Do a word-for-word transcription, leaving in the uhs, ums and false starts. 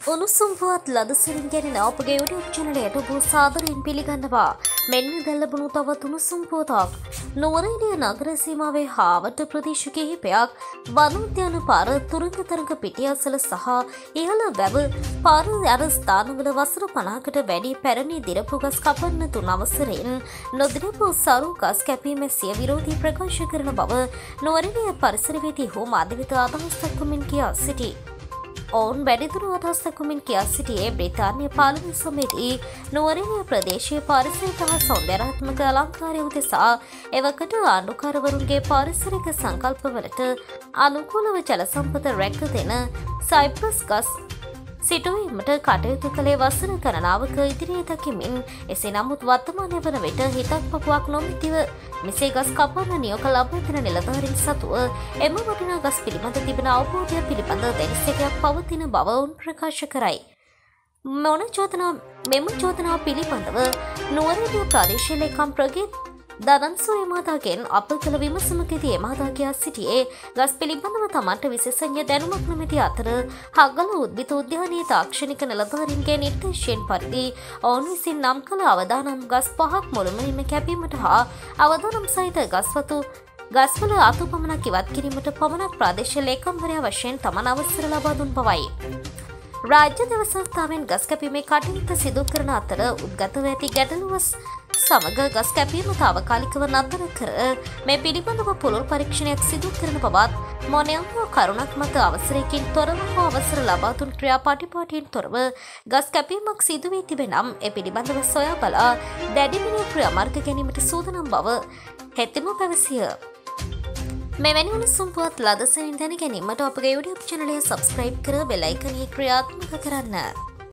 උණුසුම් පුවත් ලදසරින් ගැන අපගේ YouTube channelයට ඔබ සාදරයෙන් පිළිගන්නවා. මෙන්න දැල්ලබුණු තවත් උණුසුම් පුවතක්. නුවරඑළිය නගර සීමාවේ හාවට ප්‍රදේශ කිහිපයක් වනෝද්‍යාන පාර තුරංග තරඟ පිටියසල සහ ඉහළ වැව පාර යන ස්ථානවල වසර පනහකට වැඩි පැරණි දිරපු ගස් කපන්න තුන් අවසරයෙන් නොදිරපු සරු ගස් කැපීමේ සිය විරෝධී ප්‍රකාශ කරන බව නුවරඑළිය පරිසරවේදී හෝ මාධ්‍යවිත අදහස් දක්වමින් කියා සිටී. ඔවුන් වැඩිදුර අදහස් දක්වමින් කියා සිටියේ බ්‍රිතාන්‍ය පාර්ලිමේන්තු සමිතියේ නුවරඑළිය ප්‍රදේශීය පාරිසරික හා සෞන්දර්යාත්මක අලංකාරය උදෙසා එවකට ආණ්ඩුකාරවරුන්ගේ පාරිසරික සංකල්පවලට අනුකූලව ජල සම්පත රැක දෙන සයිප්‍රස් ගස් සිටුවීමට කටයුතු කළේ වසර ගණනාවක ඉදිරියේ දකිමින් එසේ නමුත් වර්තමානය වන විට හිතක් පපුවක් නොමැතිව මෙසේ ගස් කපන්න නියෝග ලබා දෙන නිලධාරීන් සතුව එම වටිනා ගස් පිළිබඳ තිබෙන අවබෝධය පිළිබඳ දැඩිසැකයක් පවතින බව ඔවුන් ප්‍රකාශ කරයි. මොන චෝදනා මෙම චෝදනාව පිළිබඳව නුවරඑළිය ප්‍රාදේශීය ලේකම් ප්‍රගීත් දනන්සු එමාදාගෙන් අප කළ විමසමකදී එමාදා කියා සිටියේ ගස් පිළිබඳව තමන්ට විශේෂඥ දැනුමක් නොමැති අතර හග්ගල උද්භිත උද්‍යානයේ තාක්ෂණික නිලධාරීන්ගේ නිර්දේශයෙන් පරිදි ඔවුන් විසින් නම් කළ අවදානම් ගස් පහක් මුළුමනින්ම කැපීමට හා අවදානම් සහිත ගස්වතු ගස්වල අතු පමණක් ඉවත් කිරීමට පමණක් ප්‍රාදේශීය ලේකම්වරයා වශයෙන් තමන් අවසර ලබා දුන් බවයි. රාජ්‍ය දෙවසත්තාවෙන් ගස් කැපීමේ කටයුතු සිදු කරන අතර උද්ගතව ඇති ගැටලුව සමග ගස් කැපීම තාවකාලිකව නතර කර මේ පිළිබඳව පුළුල් පරීක්ෂණයක් සිදු කරන බවත් මොනියම් කරුණක් මත අවසරයකින් තොරව හෝ අවසර ලබා දුන් ක්‍රියාපටිපාටියෙන් තොරව ගස් කැපීමක් සිදු වී තිබෙනම් ඒ පිළිබඳව සොයා බලා දැඩි විනය ක්‍රියාමාර්ග ගැනීමට සූදානම් බව හෙතෙම පැවසිය. මෙවැනි උණුසුම් පුවත් ලදසරින් දැන ගැනීමට අපගේ YouTube channel එක subscribe කර බෙල් අයිකනය ක්‍රියාත්මක කරන්න.